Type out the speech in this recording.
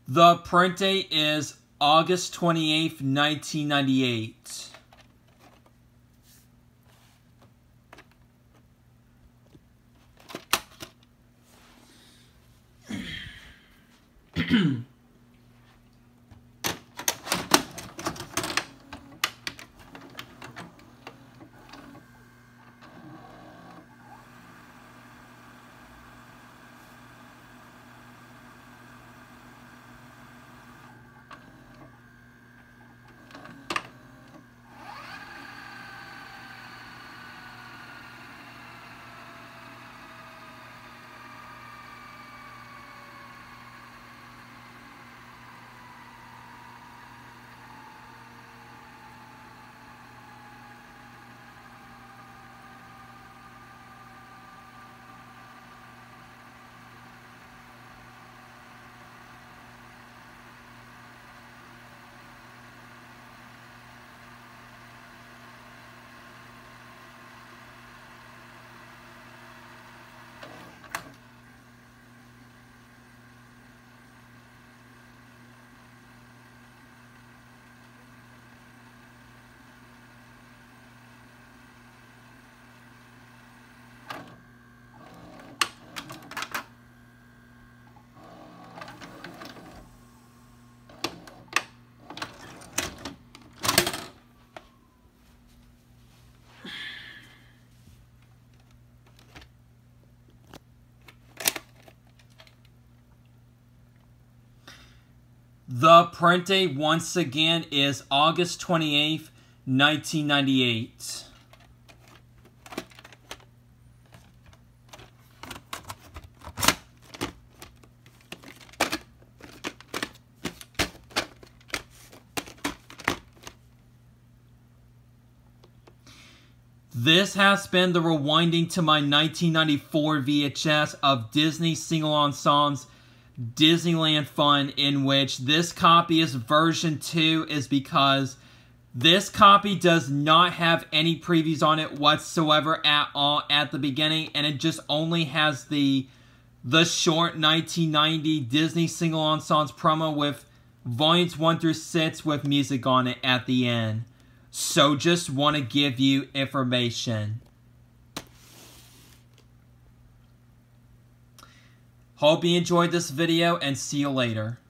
The print date is August 28th, 1998. The print date, once again, is August 28th, 1998. This has been the rewinding to my 1994 VHS of Disney Sing-Along Songs Disneyland Fun, in which this copy is version 2 is because this copy does not have any previews on it whatsoever at all at the beginning, and it just only has the short 1990 Disney Sing-Along Songs promo with volumes 1 through 6 with music on it at the end. So just want to give you information. Hope you enjoyed this video, and see you later.